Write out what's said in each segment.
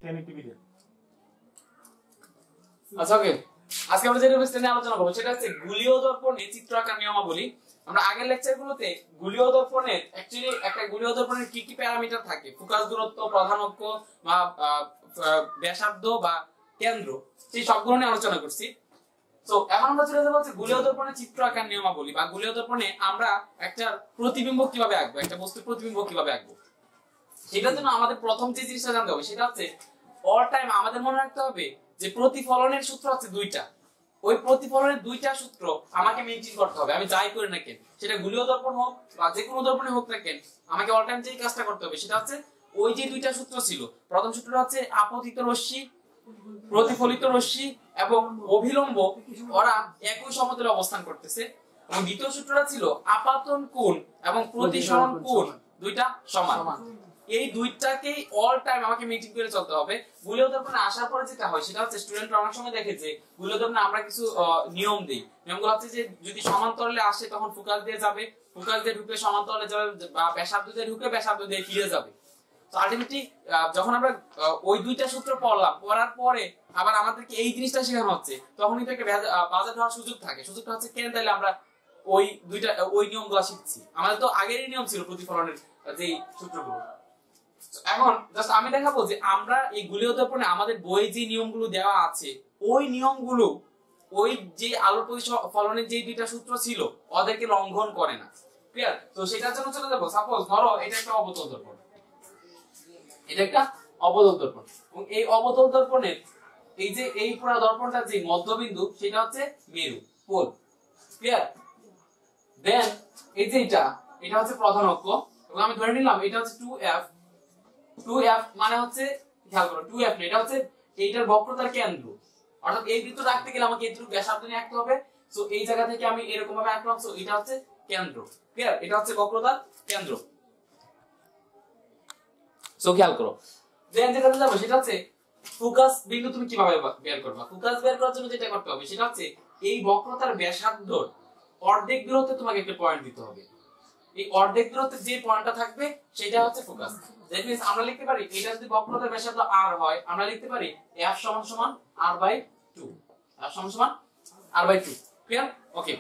Connectivity. আচ্ছা ওকে, আজকে আমরা যে টপিকটা নিয়ে আলোচনা করব সেটা হচ্ছে গোলীয় দর্পণে চিত্র আঁকার নিয়মাবলী। আমরা আগের লেকচারগুলোতে গোলীয় দর্পণের অ্যাকচুয়ালি একটা গোলীয় দর্পণের কি কি প্যারামিটার থাকে, ফোকাস দূরত্ব, প্রধান অক্ষ বা ব্যাসার্ধ বা কেন্দ্র, সেই সবগুলো নিয়ে আলোচনা করছি। তো এখন আমরা চলে যাবো হচ্ছে গোলীয় দর্পণে চিত্র আঁকার নিয়মাবলী বা গোলীয় দর্পণে আমরা একটা প্রতিবিম্ব কিভাবে আঁকবো, একটা বস্তুর প্রতিবিম্ব কিভাবে আঁকবো। সেটার জন্য আমাদের প্রথম যে জিনিসটা জানতে হবে সেটা হচ্ছে অল টাইম আমাদের মনে রাখতে হবে যে প্রতিফলনের সূত্র হচ্ছে দুইটা। ওই প্রতিফলনের দুইটা সূত্র আমাকে মেইনটেইন করতে হবে, আমি যাই করি না কেন, সেটা গোলীয় দর্পণ হোক বা যে কোনো দর্পণে হোক না কেন, আমাকে অল টাইম যেই কাজটা করতে হবে সেটা হচ্ছে ওই যে দুইটা সূত্র ছিল। প্রথম সূত্রটা হচ্ছে আপতিত রশ্মি, প্রতিফলিত রশ্মি এবং অভিলম্ব ওরা একই সমতলে অবস্থান করতেছে, এবং দ্বিতীয় সূত্রটা ছিল আপাতন কোণ এবং প্রতিসরণ কোণ দুইটা সমান। এই দুইটাকেই অল টাইম আমাকে মেইনটেইন করে চলতে হবে। গোলীয় দর্পণে আসার পরে যেটা হয় সেটা হচ্ছে স্টুডেন্টরা অনেক সময় দেখে যে গোলীয় দর্পণে আমরা কিছু নিয়ম দেই। নিয়মগুলো হচ্ছে যে যদি সমান্তরালে আসে তখন ফোকাস দিয়ে যাবে, ফোকাস দিয়ে ঢুকলে সমান্তরালে যাবে, বা ব্যাসার্ধ দিয়ে ঢুকলে ব্যাসার্ধ দিয়ে ফিরে যাবে। তো আলটিমেটলি যখন আমরা ওই দুইটা সূত্র পড়লাম, পড়ার পরে আবার আমাদেরকে এই জিনিসটা শেখানো হচ্ছে, তখনই থেকে বাজার হওয়ার সুযোগ থাকে। সুযোগটা হচ্ছে কেন, তাইলে আমরা ওই নিয়মগুলো শিখছি। আমাদের তো আগেরই নিয়ম ছিল প্রতিফলনের যে সূত্রগুলো। এখন জাস্ট আমি দেখাবো যে আমরা এই গোলীয় দর্পণে আমাদের বইয়ে যে নিয়মগুলো দেওয়া আছে ওই নিয়মগুলো ওই যে আলোর প্রতিফলনের যে দুইটা সূত্র ছিল ওদেরকে লঙ্ঘন করে না। ক্লিয়ার? তো সেটার জন্য চলে যাবো, সাপোজ ধরো এটা একটা অবতল দর্পণ, এটা একটা অবতল দর্পণ, এবং এই অবতল দর্পণের এই পুরো দর্পণটার যে মধ্যবিন্দু সেটা হচ্ছে মেরু পোল। ক্লিয়ার? দেন এই যে এটা হচ্ছে প্রধান অক্ষ, এবং আমি ধরে নিলাম এটা হচ্ছে 2f। 2f মানে হচ্ছে, খেয়াল করো 2f না, এটা হচ্ছে এইটার বক্রতার কেন্দ্র। অর্থাৎ এই বৃত্ত রাখতে গেলে আমাকে এইটুকু ব্যাসার্ধ নিয়ে আঁকতে হবে। সো এই জায়গা থেকে আমি এরকম ভাবে আঁকলাম। সো এটা হচ্ছে কেন্দ্র। ক্লিয়ার? এটা হচ্ছে বক্রতার কেন্দ্র। সো খেয়াল করো, দেন যেটাতে যাবো সেটা হচ্ছে ফোকাস বিন্দু তুমি কিভাবে বের করবা। ফোকাস বের করার জন্য যেটা করতে হবে সেটা হচ্ছে এই বক্রতার ব্যাসার্ধর অর্ধেক দূরত্বে তোমাকে একটা পয়েন্ট দিতে হবে। এই অর্ধেক দূরত্বে যে পয়েন্টটা থাকবে সেটা হচ্ছে ফোকাস। দ্যাট মিন্স আমরা লিখতে পারি এটা যদি বক্রতার ব্যাসার্ধ r হয়, আমরা লিখতে পারি f = r/2। f = r/2। Clear? Okay.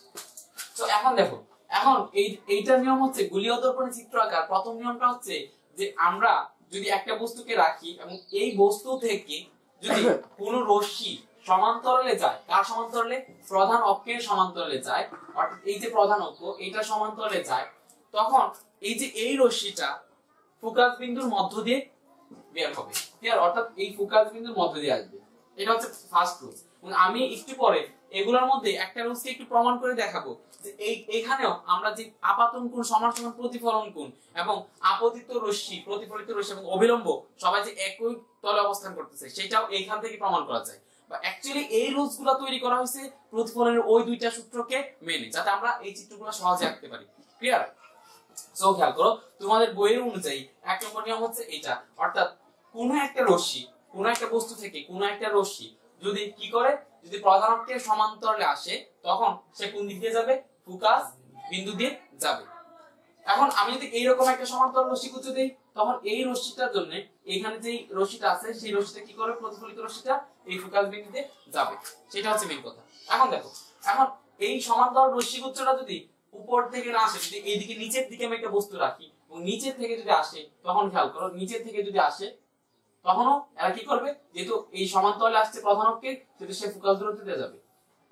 So এখন দেখো, এখন এইটার নিয়ম হচ্ছে গোলীয় দর্পণে চিত্র আঁকার প্রথম নিয়মটা হচ্ছে যে আমরা যদি একটা বস্তুকে রাখি এবং এই বস্তু থেকে যদি কোনো রশ্মি সমান্তরালে যায়, কার সমান্তরালে? প্রধান অক্ষের সমান্তরালে যায়, অর্থাৎ এই যে প্রধান অক্ষ এটা সমান্তরালে যায়, তখন এই যে এই রশ্মিটা ফোকাস বিন্দুর মধ্য দিয়ে বের হবে। ক্লিয়ার? অর্থাৎ এই ফোকাস বিন্দুর মধ্য দিয়ে আসবে। এটা হচ্ছে ফার্স্ট রুল। এবং আমি একটু পরে এগুলোর মধ্যে একটা রুলকে একটু প্রমাণ করে দেখাবো যে এখানেও আমরা যে আপাতন কোণ সমান সমান প্রতিফলন কোণ এবং আপতিত রশ্মি, প্রতিফলিত রশ্মি এবং অবিলম্ব সবাই যে একই তলে অবস্থান করতেছে সেটাও এইখান থেকে প্রমাণ করা যায়। বা অ্যাকচুয়ালি এই রুলসগুলো তৈরি করা হয়েছে প্রতিফলনের ওই দুইটা সূত্রকে মেনে, যাতে আমরা এই চিত্রগুলো সহজে আঁকতে পারি। ক্লিয়ার? সো খেয়াল করো, তোমাদের বইয়ের অনুযায়ী এক নম্বর নিয়ম হচ্ছে এটা, অর্থাৎ কোনো একটা রশ্মি, কোনো একটা বস্তু থেকে কোনো একটা রশ্মি যদি কি করে, যদি প্রধান অক্ষের সমান্তরালে আসে তখন সে কোন দিক দিয়ে যাবে? ফোকাস বিন্দু দিয়ে যাবে। এখন আমি যদি এইরকম একটা সমান্তরাল রশ্মি কুচে দেই, তখন এই রশ্মিটার জন্য এখানে যে রশ্মিটা আছে সেই রশ্মিটা কি করে? প্রতিফলিত রশ্মিটা এই ফোকাস বিন্দুতে যাবে। সেটা হচ্ছে মেইন কথা। এখন দেখো, এখন এই সমান্তরাল রশ্মিগুচ্ছটা যদি উপর থেকে না আসে, যদি এইদিকে নিচের দিকে আমি একটা বস্তু রাখি এবং নিচের থেকে যদি আসে, তখন খেয়াল করো নিচের থেকে যদি আসে তখনও এরা কি করবে? যেহেতু এই সমান্তরালে আসছে প্রধান অক্ষে, সেটা সে ফোকাস দূরত্ব দিয়ে যাবে।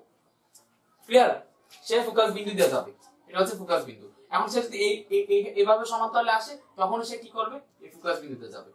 ক্লিয়ার? সে ফোকাস বিন্দু দিয়ে যাবে। এটা হচ্ছে ফোকাস বিন্দু। এখন সে যদি এইভাবে সমান্তরালে আসে তখন সে কি করবে? এই ফোকাস বিন্দুতে যাবে।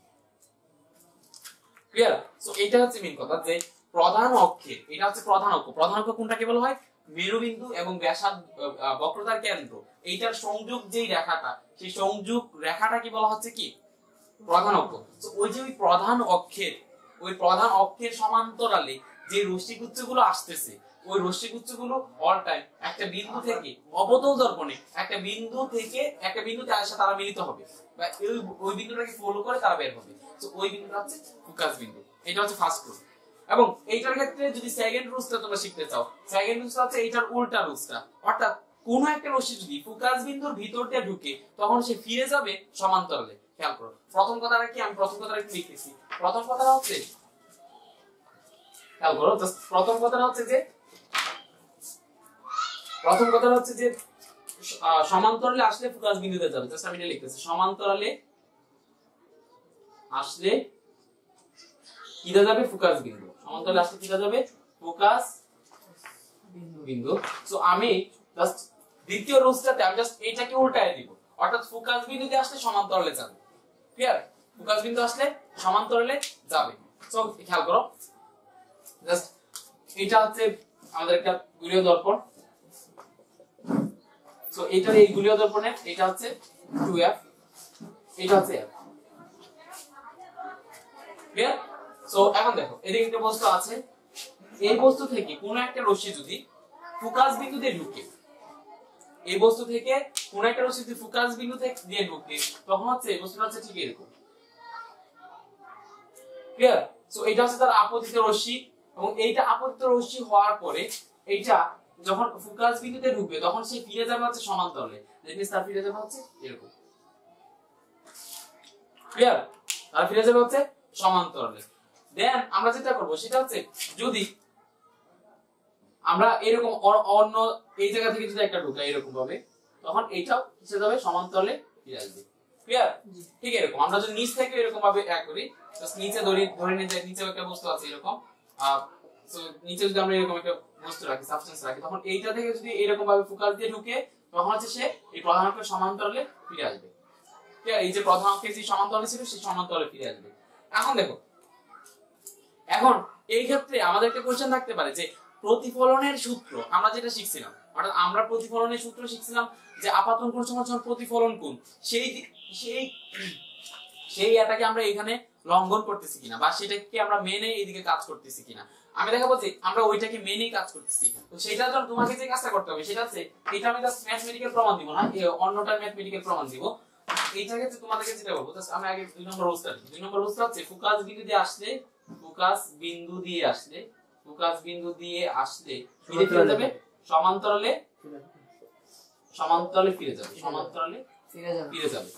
ক্লিয়ার? সো এটা হচ্ছে মেইন কথা যে প্রধান অক্ষে, এটা হচ্ছে প্রধান অক্ষ। প্রধান অক্ষ কোনটাকে বলা হয়? মেরুবিন্দু এবং ব্যাসার্ধ বক্রতার কেন্দ্র, এইটার সংযোগ যেই রেখাটা, সেই সংযোগ রেখাটাকে বলা হচ্ছে কি? প্রধান অক্ষ। তো ওই যে ওই প্রধান অক্ষের সমান্তরালে যে রশ্মিগুচ্ছগুলো আসতেছে, ওই রশ্মিগুচ্ছগুলো অল টাইম একটা বিন্দু থেকে অবতল দর্পণে একটা বিন্দুতে আসে তারা মিলিত হবে, বা ওই বিন্দুটাকে ফলো করে তারা বের হবে। তো ওই বিন্দুটা হচ্ছে ফোকাস বিন্দু। এটা হচ্ছে ফার্স্ট রুল। এবং এইটার ক্ষেত্রে যদি সেকেন্ড রুলসটা তোমরা শিখতে চাও, সেকেন্ড রুলসটা হচ্ছে এইটার উল্টা রুলসটা, অর্থাৎ কোন একটা রশ্মি যদি ফোকাস বিন্দুর ভিতর দিয়ে ঢুকে তখন সে ফিরে যাবে সমান্তরালে। খেয়াল করো, প্রথম কথাটা কি? আমি প্রথম কথাটা একটু লিখতেছি। প্রথম কথাটা হচ্ছে খেয়াল করো, প্রথম কথাটা হচ্ছে যে সমান্তরালে আসলে ফোকাস বিন্দুতে যাবে। জাস্ট আমি এটা লিখতেছি, সমান্তরালে আসলে কিটা যাবে? ফোকাস বিন্দু। সমান্তরালে আসলে কিটা যাবে? ফোকাস বিন্দু। সো আমি জাস্ট দ্বিতীয় রুলসটাতে আমি জাস্ট এটাকে উল্টায় দিব, অর্থাৎ ফোকাস বিন্দুতে আসলে সমান্তরালে যাবে। ক্লিয়ার? ফোকাস বিন্দু আসলে সমান্তরালে যাবে। সো খেয়াল করো, জাস্ট এটা হচ্ছে আমাদের একটা গোলীয় দর্পণ। সো এটার এই গোলীয় দর্পণের এটা হচ্ছে 2f, এটা হচ্ছে f। ক্লিয়ার? সো এখন দেখো এদিকে একটা বস্তু আছে, এই বস্তু থেকে কোন একটা রশ্মি যদি ফোকাস বিন্দুতে ঢুকে, এই বস্তু থেকে কোন একটা রশ্মি যদি ফোকাস বিন্দুতে দিয়ে ঢুকে, তখন হচ্ছে এই বস্তুটা হচ্ছে ঠিক এরকম। ক্লিয়ার? সো এটা হচ্ছে তার আপতিত রশ্মি, এবং এইটা আপতিত রশ্মি হওয়ার পরে এইটা যখন ফোকাস বিন্দুতে ঢুকবে তখন সে ফিরে যাবে হচ্ছে সমান্তরালে। দ্যাট মিন্স তার ফিরে যাবে হচ্ছে এরকম। ক্লিয়ার? তার ফিরে যাবে হচ্ছে সমান্তরালে। দেন আমরা যেটা করব সেটা হচ্ছে, যদি আমরা এরকম অন্য এই জায়গা থেকে যদি একটা ঢুকাই এরকম ভাবে, তখন এইটাও কিসে যাবে? সমান্তরালে ফিরে আসবে। ক্লিয়ার? ঠিক এরকম আমরা যদি নিচ থেকে এরকম ভাবে এক করি, জাস্ট নিচে ধরে নিয়ে যাই, নিচে একটা বস্তু আছে এরকম, সো নিচে যদি আমরা এরকম একটা বস্তু রাখি, সাবস্টেন্স রাখি, তখন এইটা থেকে যদি এরকম ভাবে ফোকাস দিয়ে ঢুকে, তখন হচ্ছে সে এই প্রধান অক্ষের সমান্তরালে ফিরে আসবে। ক্লিয়ার? এই যে প্রধান অক্ষের যে সমান্তরালে ছিল সেই সমান্তরালে ফিরে আসবে। এখন দেখো, এখন এই ক্ষেত্রে আমাদের একটা কোশ্চেন থাকতে পারে যে প্রতিফলনের সূত্র আমরা যেটা শিখছিলাম, অর্থাৎ আমরা প্রতিফলনের সূত্র শিখছিলাম যে আপাতন কোণ সমান প্রতিফলন কোণ, সেই সেই সেই এটাকে আমরা এখানে লঙ্ঘন করতেছি কিনা, বা সেটাকে আমরা মেনে এইদিকে কাজ করতেছি কিনা। আমি দেখাবো যে আমরা ওইটাকে মেনেই কাজ করতেছি। তো সেটার জন্য তোমাকে যে কাজটা করতে হবে সেটা হচ্ছে, এটা আমি জাস্ট ম্যাথমেটিক্যাল প্রমাণ দিব না, অন্যটা ম্যাথমেটিক্যাল প্রমাণ দিব। এইটাকে তোমাদেরকে যেটা বলবো, জাস্ট আমি আগে 2 নম্বর রুলসটা দিই। 2 নম্বর রুলসটা হচ্ছে ফোকাস বিন্দু দিয়ে আসলে, ফোকাস বিন্দু দিয়ে আসলে, ফোকাস বিন্দু দিয়ে আসলে ফিরে যাবে সমান্তরালে, সমান্তরালে ফিরে যাবে, সমান্তরালে ফিরে যাবে।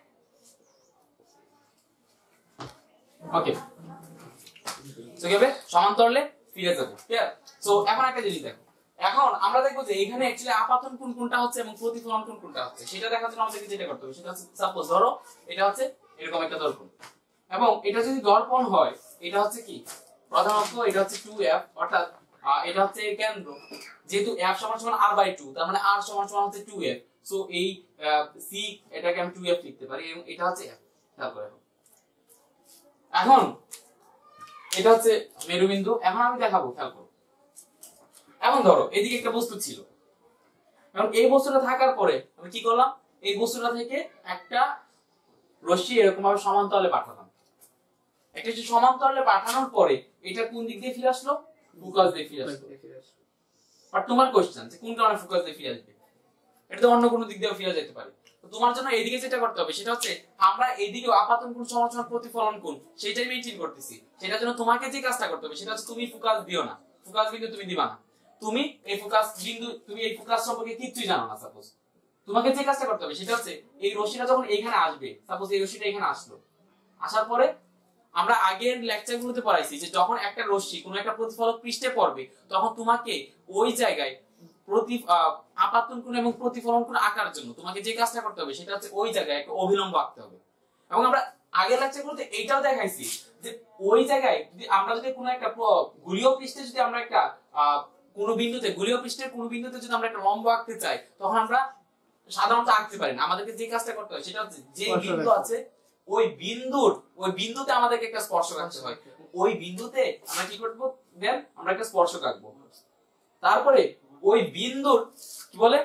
ওকে, সো কি হবে? সমান্তরালে ফিরে যাবে। ক্লিয়ার? সো এখন একটা জিনিস দেখো, এখন আমরা দেখবো যে এখানে অ্যাকচুয়ালি আপাতন কোণ কোনটা হচ্ছে এবং প্রতিফলন কোণ কোনটা হচ্ছে, সেটা দেখার জন্য আমাদেরকে যেটা করতে হবে সেটা হচ্ছে, সাপোজ ধরো এটা হচ্ছে এরকম একটা দর্পণ, এবং এটা যদি দর্পণ হয়, এটা হচ্ছে কি প্রধান অক্ষ, এটা হচ্ছে 2f, অর্থাৎ এটা হচ্ছে কেন্দ্র, যেহেতু f সমান সমান r/2, তার মানে r সমান সমান হচ্ছে 2f। সো এই c এটাকে আমি 2f লিখতে পারি, এবং এটা হচ্ছে f। খেয়াল করে এখন এটা হচ্ছে মেরুবিন্দু। এখন আমি দেখাবো, খেয়াল করো, এখন ধরো এদিকে একটা বস্তু ছিল, এখন এই বস্তুটা থাকার পরে আমি কি করলাম, এই বস্তুটা থেকে একটা রশ্মি এরকম ভাবে সমান্তরালে পাঠালাম। একটা সমান্তরালে পাঠানোর পরে এটা কোন দিক দিয়ে ফিরে আসলো? ফোকাস দিয়ে ফিরে আসলো। আর তোমার কোশ্চেন যে কোন কারণে ফোকাস দিয়ে ফিরে আসবে, এটা তো অন্য কোনো দিক দিয়েও ফিরে যেতে পারে। তো তোমার জন্য এইদিকে যেটা করতে হবে সেটা হচ্ছে, আমরা এইদিকে আপাতন কোণ সমান প্রতিফলন কোণ সেটাই মেইনটেইন করতেছি। সেটার জন্য তোমাকে যে কাজটা করতে হবে সেটা হচ্ছে, তুমি ফোকাস দিও না, ফোকাস বিন্দু তুমি দিবা না। তুমি এই ফোকাস বিন্দু, তুমি এই ফোকাস সম্পর্কে কিছুই জানো না। সাপোজ তোমাকে যে কাজটা করতে হবে সেটা হচ্ছে, এই রশ্মিটা যখন এইখানে আসবে, সাপোজ এই রশ্মিটা এখানে আসলো, আসার পরে আমরা আগের লেকচারগুলোতে পড়াইছি যে যখন একটা রশ্মি কোনো একটা প্রতিফলক পৃষ্ঠে পড়বে, তখন তোমাকে ওই জায়গায় আপাতন কোণ এবং প্রতিফলন কোণ আঁকার জন্য তোমাকে যে কাজটা করতে হবে সেটা হচ্ছে ওই জায়গায় একটা অভিলম্ব আঁকতে হবে। এবং আমরা আগের লেকচারগুলোতে এইটাও দেখাইছি যে ওই জায়গায় যদি আমরা যদি কোনো একটা গোলীয় পৃষ্ঠে যদি আমরা একটা কোনো বিন্দুতে, গোলীয় পৃষ্ঠের কোনো বিন্দুতে যদি আমরা একটা লম্ব আঁকতে চাই, তখন আমরা সাধারণত আঁকতে পারি না। আমাদেরকে যে কাজটা করতে হয় সেটা হচ্ছে, যে বিন্দু আছে ওই বিন্দুতে আমাদেরকে একটা স্পর্শক আঁকতে হয়। ওই বিন্দুতে আমরা কি করব, দেন আমরা একটা স্পর্শক আঁকবো। তারপরে ওই বিন্দুর কি বলে,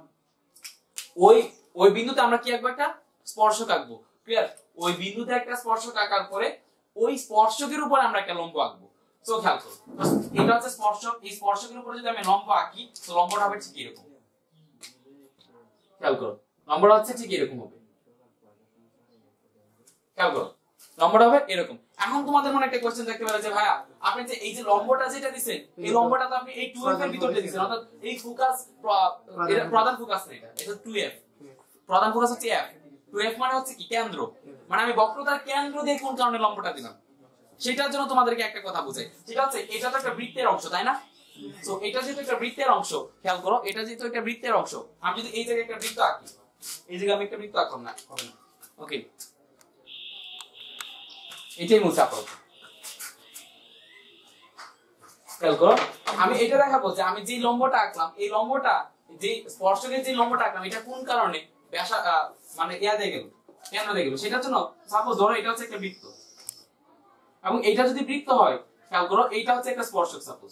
ওই বিন্দুতে আমরা কি আঁকবো, একটা স্পর্শক আঁকবো। ক্লিয়ার? ওই বিন্দুতে একটা স্পর্শক আঁকার পরে ওই স্পর্শকের উপর আমরা একটা লম্ব আঁকবো। সো খেয়াল করো, এটা হচ্ছে স্পর্শক, এই স্পর্শকের উপরে যদি আমি লম্ব আঁকি, তো লম্বটা হবে ঠিক এরকম। খেয়াল করো, লম্বটা হচ্ছে ঠিক এরকম হবে। খেয়াল করো, লম্বটা হবে এরকম। এখন তোমাদের মনে একটা কোশ্চেন থাকতে পারে যে ভাইয়া, আপনি যে এই যে লম্বটা যেটা দিবেন, এই লম্বটা তো আপনি এই 2f এর ভিতরে দিবেন, অর্থাৎ এই ফোকাস, এটা প্রধান ফোকাস না, এটা 2f, প্রধান ফোকাস হচ্ছে f, 2f মানে হচ্ছে কি কেন্দ্র, মানে আমি বক্রতার কেন্দ্র দিয়ে কোন কারণে লম্বটা দিলাম। সেটার জন্য তোমাদেরকে একটা কথা বুঝাই, সেটা হচ্ছে এটা তো একটা বৃত্তের অংশ, তাই না? তো এটা যেহেতু একটা বৃত্তের অংশ, খেয়াল করো, এটা যেহেতু একটা বৃত্তের অংশ, আমি যদি এই জায়গায় একটা বৃত্ত আঁকি, এই জায়গায় আমি একটা বৃত্ত আঁকলাম না, হবে না, ওকে, এটাই মুছে আপাতত। খেয়াল করো, আমি এটা দেখাবো যে আমি যে লম্বটা আঁকলাম, এই লম্বটা, যে স্পর্শকের যে লম্বটা আঁকলাম, এটা কোন কারণে ব্যাসা মানে ইয়া দিয়ে গেল, কেন দিয়ে গেল, সেটার জন্য সাপোজ ধরো এটা হচ্ছে একটা বৃত্ত, এবং এইটা যদি বৃত্ত হয়, খেয়াল করো, এইটা হচ্ছে একটা স্পর্শক সাপোজ।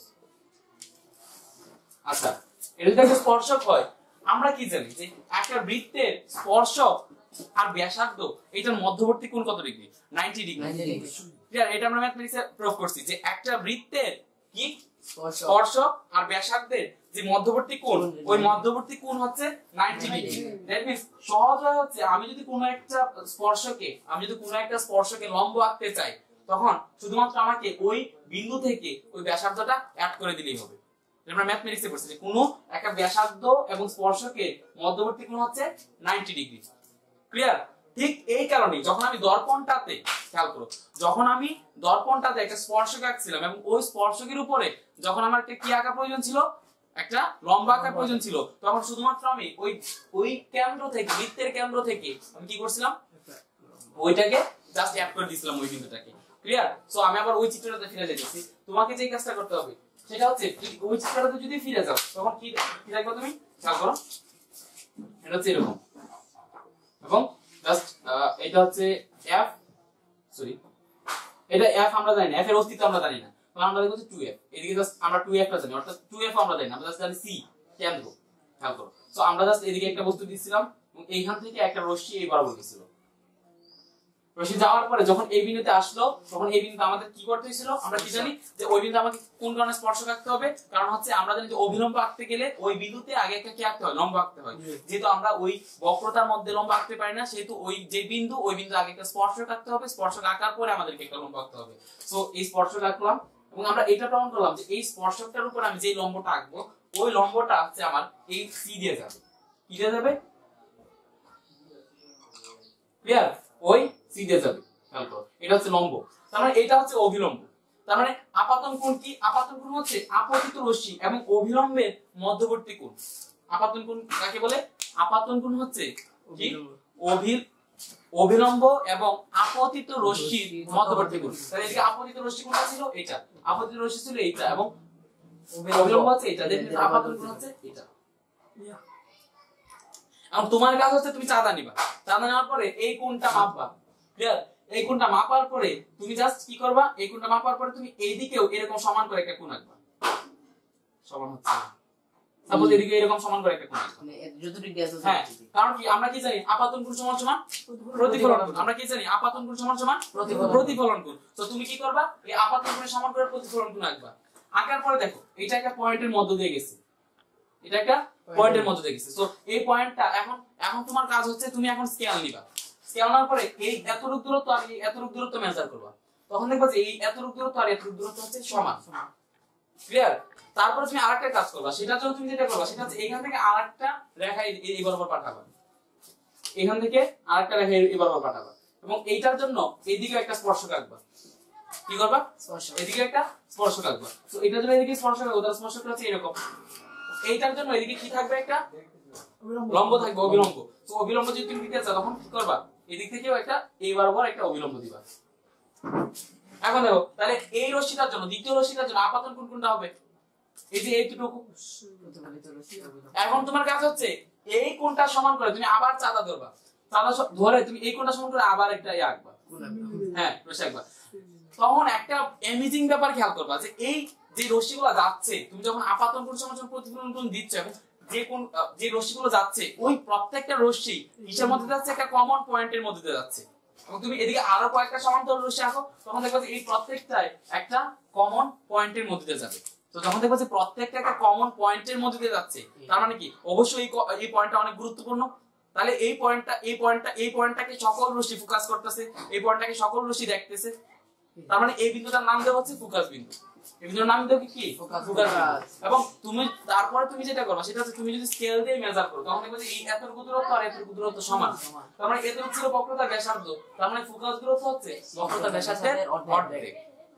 আচ্ছা, এটা যদি একটা স্পর্শক হয়, আমরা কি জানি যে একটা বৃত্তের স্পর্শক আর ব্যাসার্ধ এটার মধ্যবর্তী কোণ কত ডিগ্রি? 90 ডিগ্রি। ক্লিয়ার? এটা আমরা ম্যাথমেটিক্সে প্রুফ করছি যে একটা বৃত্তের কি স্পর্শক আর ব্যাসার্ধের যে মধ্যবর্তী কোণ, ওই মধ্যবর্তী কোণ হচ্ছে 90 ডিগ্রি। দ্যাট মিন্স সহজ হচ্ছে আমি যদি কোনো একটা স্পর্শকে লম্ব আঁকতে চাই, তখন শুধুমাত্র আমাকে ওই বিন্দু থেকে ওই ব্যাসার্ধটা অ্যাড করে দিলেই হবে। আমরা ম্যাথমেটিক্সে পড়ছি যে কোনো একটা ব্যাসার্ধ এবং স্পর্শকের মধ্যবর্তী কোণ হচ্ছে 90 ডিগ্রি। ক্লিয়ার? ঠিক এই কারণে যখন আমি দর্পণটাতে, খেয়াল করো, যখন আমি দর্পণটাতে একটা স্পর্শক আঁকছিলাম এবং ওই স্পর্শকের উপরে যখন আমার একটা কি আঁকা প্রয়োজন ছিল, একটা লম্বা আঁকা প্রয়োজন ছিল, তখন শুধুমাত্র আমি ওই কেন্দ্র থেকে, বৃত্তের কেন্দ্র থেকে আমি কি করছিলাম, ওইটাকে জাস্ট অ্যাড করে দিয়েছিলাম ওই বিন্দুটাকে। ক্লিয়ার? সো আমি আবার ওই চিত্রটাতে ফিরে যাচ্ছি। তোমাকে যে কাজটা করতে হবে সেটা হচ্ছে ওই চিত্রটাতে যদি ফিরে যাও, তখন কি দেখো তুমি, খেয়াল করো, এটা হচ্ছে এরকম, এবং জাস্ট এটা হচ্ছে f, সরি এটা f আমরা জানি না, f এর অস্তিত্ব আমরা জানি না, তো আমরা দেখব 2f, এদিকে জাস্ট আমরা 2f টা জানি, অর্থাৎ 2f আমরা জানি না, আমরা জাস্ট জানি c কেন্দ্র। খেয়াল করো, সো আমরা জাস্ট এদিকে একটা বস্তু দিছিলাম এবং এইখান থেকে একটা রশ্মি এই বরাবর গেছিল, রশ্মি যাওয়ার পরে যখন এই বিন্দুতে আসলো, তখন এই বিন্দুতে আমাদের কি করতে হয়েছিল, আমরা কি জানি যে ওই বিন্দু আমাকে কোন কারণে স্পর্শক আঁকতে হবে, কারণ হচ্ছে আমরা জানি যে অভিলম্ব আঁকতে গেলে ওই বিন্দুতে আগে একটা কি আঁকতে হয়, লম্ব আঁকতে হয়। যেহেতু আমরা ওই বক্রতার মধ্যে লম্ব আঁকতে পারি না, সেহেতু ওই যে বিন্দু, ওই বিন্দু আগে একটা স্পর্শক আঁকতে হবে, স্পর্শক আঁকার পরে আমাদেরকে একটা লম্ব আঁকতে হবে। সো এই স্পর্শক আঁকলাম এবং আমরা এটা প্রমাণ করলাম যে এই স্পর্শকটার উপর আমি যে লম্বটা আঁকবো, ওই লম্বটা হচ্ছে আমার এই সি দিয়ে যাবে। কি দিয়ে যাবে? ক্লিয়ার? ওই সি দিয়ে যাবে। এটা হচ্ছে লম্ব, তার মানে এটা হচ্ছে অভিলম্ব। তার মানে আপাতন কোণ কি? আপাতন কোণ হচ্ছে আপতিত রশ্মি এবং অভিলম্বের মধ্যবর্তী কোণ। আপাতন কোণ কাকে বলে? আপাতন কোণ হচ্ছে কি? অভিলম্ব এবং আপতিত রশ্মির মধ্যবর্তী কোণ। তাহলে এদিকে আপতিত রশ্মি কোণটা ছিল এটা, আপতিত রশ্মি ছিল এইটা, এবং অভিলম্ব হচ্ছে এটা, দেখুন আপাতন কোণ হচ্ছে এটা। এখন তোমার কাজ হচ্ছে তুমি চাঁদা নিবা, চাঁদা নেওয়ার পরে এই কোণটা মাপবা। ক্লিয়ার? এই কোণটা মাপার পরে তুমি জাস্ট কি করবা, এই কোণটা মাপার পরে তুমি এইদিকেও এরকম সমান করে একটা কোণ আঁকবা। সমান হচ্ছে সাপোজ এদিকে এরকম সমান করে একটা কোণ আঁকবা, মানে যতটুকু গ্যাস আছে। হ্যাঁ, কারণ কি আমরা কি জানি আপাতন কোণ সমান সমান প্রতিফলন কোণ। আমরা কি জানি আপাতন কোণ সমান সমান প্রতিফলন কোণ। তো তুমি কি করবা, এই আপাতন কোণের সমান করে প্রতিফলন কোণ আঁকবা। আঁকার পরে দেখো এটা একটা পয়েন্টের মধ্য দিয়ে গেছে, এটা একটা পয়েন্টের মধ্যে দিয়ে গেছে। সো এই পয়েন্টটা এখন তোমার কাজ হচ্ছে তুমি এখন স্কেল নিবা। স্কেল নেওয়ার পরে এই এতটুকু দূরত্ব আর এই এতটুকু দূরত্ব মেজার করবা, তখন দেখবা যে এই এতটুকু দূরত্ব আর এতটুকু দূরত্ব হচ্ছে সমান। ক্লিয়ার? তারপরে তুমি আরেকটা কাজ করবা, সেটার জন্য তুমি যেটা করবা সেটা হচ্ছে এখান থেকে আরেকটা রেখা এই বরাবর পাঠাবা, এখান থেকে আরেকটা রেখা এই বরাবর পাঠাবা, এবং এইটার জন্য এইদিকে একটা স্পর্শক আঁকবা। কি করবা? স্পর্শক। এদিকে একটা স্পর্শক আঁকবা। তো এটার জন্য এদিকে স্পর্শক আঁকবা, তার স্পর্শকটা হচ্ছে এরকম। এইটার জন্য এদিকে কি থাকবে, একটা লম্ব থাকবে, অভিলম্ব। তো অভিলম্ব যদি তুমি দিতে চাও তখন কি করবা, এদিক থেকেও একটা এই বরাবর একটা অভিলম্ব দিবা। এখন দেখো, তাহলে এই রশ্মিটার জন্য, দ্বিতীয় রশ্মিটার জন্য আপাতন কোণ কোনটা হবে? এই যে এইটুকু। এখন তোমার কাজ হচ্ছে এই কোণটা সমান করে তুমি আবার চাঁদা ধরবা, চাঁদা ধরে তুমি এই কোণটা সমান করে আবার একটা আঁকবা। হ্যাঁ, রশ্মি আঁকবা। তখন একটা অ্যামেজিং ব্যাপার খেয়াল করবা যে এই যে রশ্মিগুলো যাচ্ছে, তুমি যখন আপাতন কোণ সমান প্রতিফলন কোণ দিচ্ছ, এবং যে রশ্মিগুলো যাচ্ছে ওই প্রত্যেকটা রশ্মি কিসের মধ্যে যাচ্ছে, একটা কমন পয়েন্টের মধ্যে দিয়ে যাচ্ছে। এবং তুমি এদিকে আরো কয়েকটা সমান্তরাল রশ্মি আঁকো, তখন দেখবা যে এই প্রত্যেকটাই একটা কমন পয়েন্টের মধ্যে দিয়ে যাবে। তো যখন দেখবা যে প্রত্যেকটা একটা কমন পয়েন্টের মধ্যে দিয়ে যাচ্ছে, তার মানে কি অবশ্যই এই পয়েন্টটা অনেক গুরুত্বপূর্ণ। তাহলে এই পয়েন্টটাকে সকল রশ্মি ফোকাস করতেছে, এই পয়েন্টটাকে সকল রশ্মি দেখতেছে। তার মানে এই বিন্দুটার নাম দেওয়া হচ্ছে ফোকাস বিন্দু। এই বিন্দুর নাম দেওয়া কি? ফোকাস বিন্দু। এবং তুমি তারপরে তুমি যেটা করবে সেটা হচ্ছে তুমি যদি স্কেল দিয়ে মেজার করো, তখন দেখবে যে এই এতটুকু দূরত্ব আর এতটুকু দূরত্ব সমান। তার মানে এতটুকু ছিল বক্রতার ব্যাসার্ধ, তার মানে ফোকাস দূরত্ব হচ্ছে বক্রতার ব্যাসার্ধের অর্ধেক।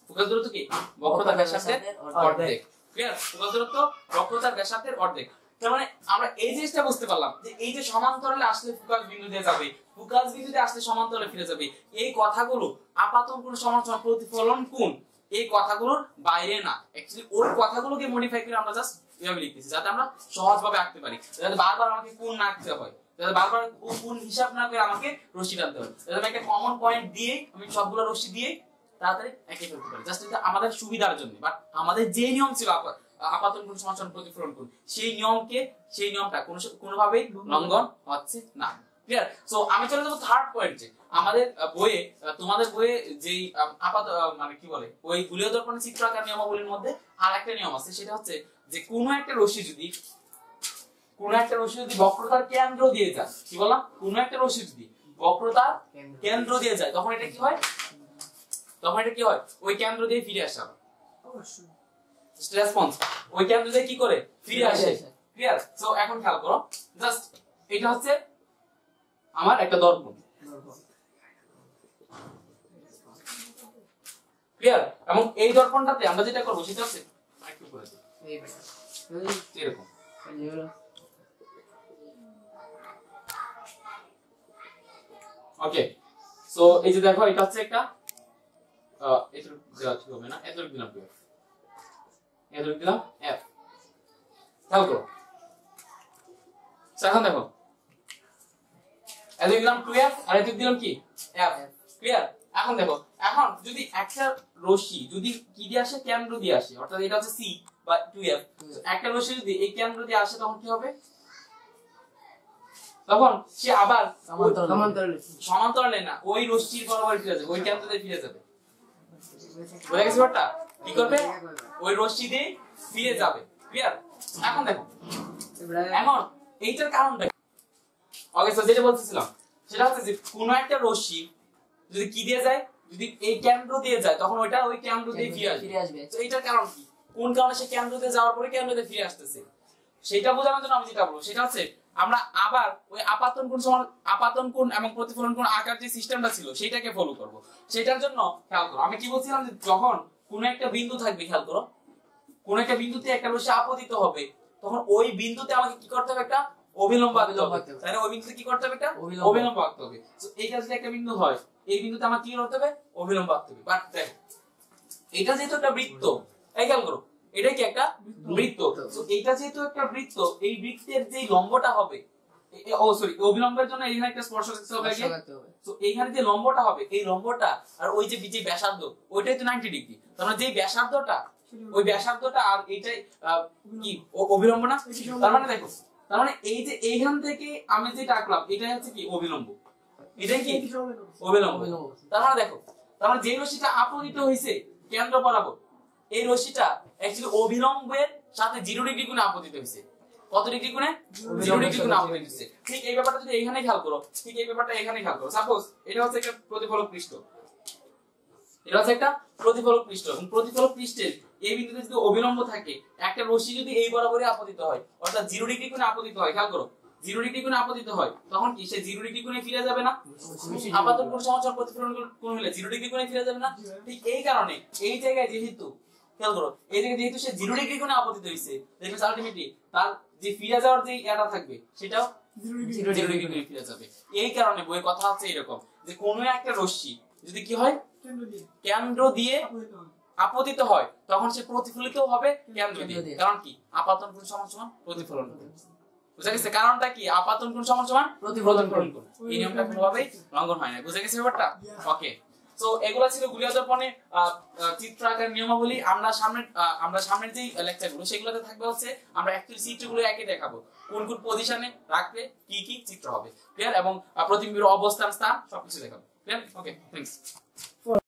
ফোকাস দূরত্ব কি বক্রতার ব্যাসার্ধের অর্ধেক। ক্লিয়ার? ফোকাস দূরত্ব বক্রতার ব্যাসার্ধের অর্ধেক। তার মানে আমরা এই জিনিসটা বুঝতে পারলাম যে এই যে সমান্তরালে আসলে ফোকাস বিন্দু দিয়ে যাবে, ফোকাস বিন্দুতে আসলে সমান্তরালে ফিরে যাবে, এই কথাগুলো আপাতন কোণ সমান সমান প্রতিফলন কোণ, এই কথাগুলোর বাইরে না। অ্যাকচুয়ালি ওর কথাগুলোকে মডিফাই করে আমরা জাস্ট এভাবে লিখতেছি যাতে আমরা সহজভাবে আঁকতে পারি, যাতে বারবার আমাকে কোণ না আঁকতে হয়, যাতে বারবার কোণ হিসাব না করে আমাকে রশ্মি টানতে হয়, যাতে আমি একটা কমন পয়েন্ট দিয়ে আমি সবগুলো রশ্মি দিয়ে তাড়াতাড়ি এঁকে ফেলতে পারি, জাস্ট এটা আমাদের সুবিধার জন্য। বাট আমাদের যে নিয়ম ছিল আপাতন কোণ সমান সমান প্রতিফলন কোণ, সেই নিয়মটা কোনোভাবেই লঙ্ঘন হচ্ছে না। ক্লিয়ার? সো আমি চলে যাবো থার্ড পয়েন্টে। আমাদের বইয়ে, তোমাদের বইয়ে যেই মানে কি বলে ওই গোলীয় দর্পণের চিত্র আঁকার নিয়মাবলীর মধ্যে আর একটা নিয়ম আছে, সেটা হচ্ছে যে কোনো একটা রশ্মি যদি বক্রতার কেন্দ্র দিয়ে যায়, কি বললাম, কোনো একটা রশ্মি যদি বক্রতার কেন্দ্র দিয়ে যায়, তখন এটা কি হয় ওই কেন্দ্র দিয়ে ফিরে আসে। অবশ্যই রেসপন্স ওই কেন্দ্র দিয়ে কি করে ফিরে আসে। ক্লিয়ার? সো এখন খেয়াল করো, জাস্ট এটা হচ্ছে আমার একটা দর্পণ। ক্লিয়ার? এবং এই দর্পণটাতে আমরা যেটা করব সেটা হচ্ছে একটু করে এরকম। ওকে, সো এই যে দেখো এটা হচ্ছে একটা এত দেওয়া ঠিক হবে না, এত দিলাম টু এত দিলাম এফ। খেয়াল করো, এখন দেখো এত দিলাম 2f আর এত দিলাম কি f। ক্লিয়ার? এখন দেখো, এখন যদি একটা রশ্মি যদি কি দিয়ে আসে, কেন্দ্র দিয়ে আসে, অর্থাৎ এটা হচ্ছে c বা 2f, একটা রশ্মি যদি এই কেন্দ্র দিয়ে আসে তখন কি হবে, তখন সে আবার সমান্তরালে না, ওই রশ্মির বরাবর ফিরে যাবে, ওই কেন্দ্র দিয়ে ফিরে যাবে। বুঝা গেছে ব্যাপারটা? কি করবে, ওই রশ্মি দিয়ে ফিরে যাবে। ক্লিয়ার? এখন দেখো, এখন এইটার কারণটা ওকে, সো যেটা বলতেছিলাম সেটা হচ্ছে যে কোন একটা রশ্মি যদি কি দিয়ে যায়, যদি এই কেন্দ্র দিয়ে যায়, তখন ওইটা ওই কেন্দ্র দিয়ে ফিরে আসবে। তো এইটার কারণ কি, কোন কারণে সে কেন্দ্র দিয়ে যাওয়ার পরে কেন্দ্র দিয়ে ফিরে আসতেছে, সেটা বোঝানোর জন্য আমি যেটা বলবো সেটা হচ্ছে আমরা আবার ওই আপাতন কোণ এবং প্রতিফলন কোণ আকার যে সিস্টেমটা ছিল সেটাকে ফলো করব। সেটার জন্য খেয়াল করো, আমি কি বলছিলাম যে যখন কোন একটা বিন্দু থাকবে, খেয়াল করো, কোন একটা বিন্দুতে একটা রশ্মি আপতিত হবে, তখন ওই বিন্দুতে আমাকে কি করতে হবে, একটা অভিলম্ব আঁকতে হবে। তাহলে ওই বিন্দুতে কি করতে হবে, একটা অভিলম্ব আঁকতে হবে। সো এইটা যদি একটা বিন্দু হয়, এই বিন্দুতে আমার কি করতে হবে, অভিলম্ব আঁকতে হবে। বাট দেখো, এটা যেহেতু একটা বৃত্ত, এই খেয়াল করো, এটা কি একটা বৃত্ত, সো এইটা যেহেতু একটা বৃত্ত, এই বৃত্তের যে লম্বটা হবে, অভিলম্বের জন্য এখানে একটা স্পর্শক থাকতে হবে। সো এইখানে যে লম্বটা হবে, এই লম্বটা আর ওই যে ব্যাসার্ধ, ওইটাই তো 90 ডিগ্রি। তার মানে যে ব্যাসার্ধটা, ওই ব্যাসার্ধটা আর এইটাই কি অভিলম্ব না? তার মানে দেখো, তার মানে এই যে এইখান থেকে আমি যেটা আঁকলাম এটাই হচ্ছে কি অভিলম্ব, এটাই কি অভিলম্ব। তার মানে দেখো, তার মানে যে রশ্মিটা আপতিত হইছে কেন্দ্র বরাবর, এই রশ্মিটা অ্যাকচুয়ালি অভিলম্বের সাথে 0 ডিগ্রি কোণে আপতিত হইছে। কত ডিগ্রি কোণে? 0 ডিগ্রি কোণে আপতিত হইছে। ঠিক এই ব্যাপারটা যদি এখানে খেয়াল করো, ঠিক এই ব্যাপারটা এখানে খেয়াল করো। সাপোজ এটা হচ্ছে একটা প্রতিফলক পৃষ্ঠ, এটা হচ্ছে একটা প্রতিফলক পৃষ্ঠ, এবং প্রতিফলক পৃষ্ঠের এই বিন্দুতে যদি অভিলম্ব থাকে, একটা রশ্মি যদি এই বরাবরই আপতিত হয়, অর্থাৎ 0 ডিগ্রি কোণে আপতিত হয়, খেয়াল করো, 0 ডিগ্রি কোণে আপতিত হয়, তখন কি সে 0 ডিগ্রি কোণে ফিরে যাবে না? আপাতন কোণ সমান সমান প্রতিফলন কোণ হলে 0 ডিগ্রি কোণে ফিরে যাবে না? ঠিক এই কারণে এই জায়গায় যেহেতু, খেয়াল করো, এই জায়গায় যেহেতু সে 0 ডিগ্রি কোণে আপতিত হইছে, দেখবে আলটিমেটলি তার যে ফিরে যাওয়ার যে এটা থাকবে সেটাও 0 ডিগ্রি কোণে ফিরে যাবে। এই কারণে বইয়ের কথা হচ্ছে এরকম যে কোনো একটা রশ্মি যদি কি হয়, কেন্দ্র দিয়ে আপতিত হয়, তখন সে প্রতিফলিত হবে কেন্দ্র দিয়ে। কারণ কি, আপাতন কোণ সমান সমান প্রতিফলন কোণ। বুঝা গেছে? কারণটা কি, আপাতন কোণ সমান সমান প্রতিফলন কোণ। এই নিয়মটা কোনোভাবেই লঙ্ঘন হয় না। বুঝা গেছে ব্যাপারটা? ওকে, সো এগুলা ছিল গোলীয় দর্পণের চিত্র আঁকার নিয়মাবলী। আমরা সামনের যে লেকচারগুলো সেগুলোতে থাকবে হচ্ছে আমরা অ্যাকচুয়ালি চিত্রগুলো একে দেখাবো, কোন কোন পজিশনে রাখলে কি কি চিত্র হবে। ক্লিয়ার? এবং প্রতিবিম্বের অবস্থান, স্থান সবকিছু দেখাবো। ক্লিয়ার? Okay, thanks.